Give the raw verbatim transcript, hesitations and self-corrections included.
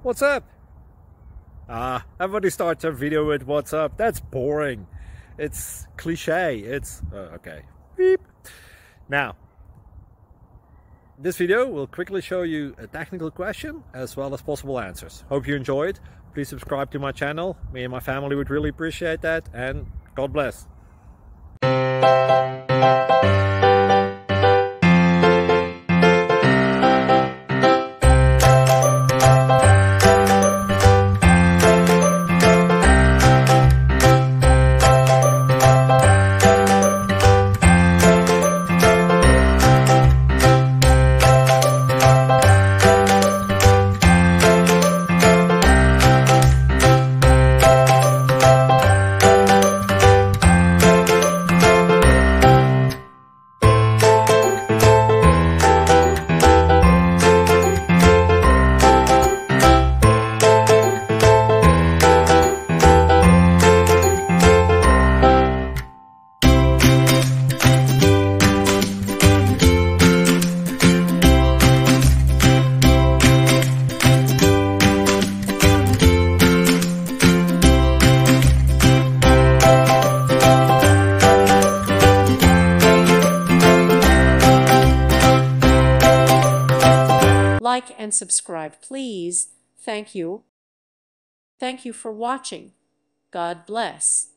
What's up? Ah, everybody starts their video with what's up. That's boring. It's cliche. It's uh, okay. Beep. Now, this video will quickly show you a technical question as well as possible answers. Hope you enjoyed. Please subscribe to my channel. Me and my family would really appreciate that, and God bless. Like and subscribe, please. Thank you. Thank you for watching. God bless.